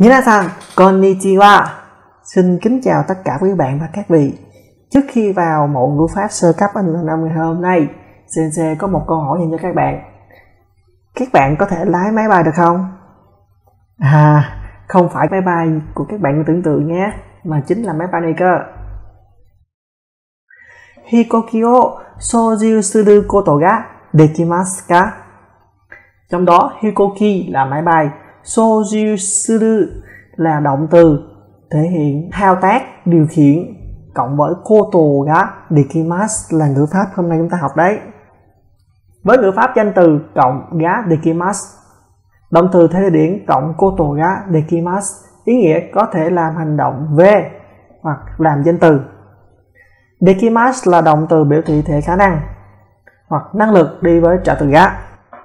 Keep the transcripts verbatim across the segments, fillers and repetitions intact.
Minasan, konnichiwa. Xin kính chào tất cả quý bạn và các vị. Trước khi vào mẫu ngữ pháp sơ cấp Anh là năm ngày hôm nay, Sensei có một câu hỏi dành cho các bạn. Các bạn có thể lái máy bay được không? À, không phải máy bay của các bạn tưởng tượng nhé, mà chính là máy bay này cơ. Hikoki o soju suru koto ga dekimasu ka? Trong đó hikoki là máy bay, soju suru là động từ thể hiện thao tác, điều khiển, cộng với koto ga dekimasu là ngữ pháp hôm nay chúng ta học đấy. Với ngữ pháp danh từ cộng ga dekimasu, động từ thể điển cộng koto ga dekimasu, ý nghĩa có thể làm hành động về hoặc làm danh từ. Dekimasu là động từ biểu thị thể khả năng hoặc năng lực đi với trợ từ ga.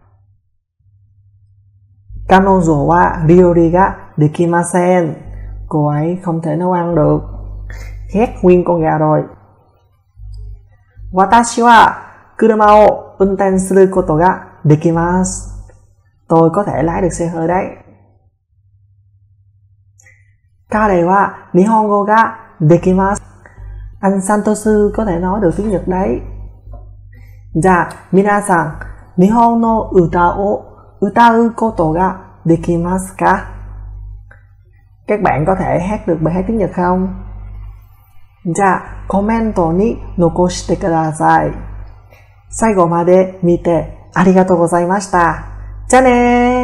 Kanojo wa ryori ga dekimasen. Cô ấy không thể nấu ăn được. Ghét nguyên con gà rồi. Watashi wa kuruma o unten suru koto ga dekimasu. Tôi có thể lái được xe hơi đấy. Kare wa nihongo ga dekimasu. Anh Santosu có thể nói được tiếng Nhật đấy. Ja, minasan, nihon no uta o utau koto ga dekimasu ka? Các bạn có thể hát được bài hát tiếng Nhật không? Ja, commento ni nokoshite kudasai. Saigo made mite arigatou gozaimashita. Ja ne!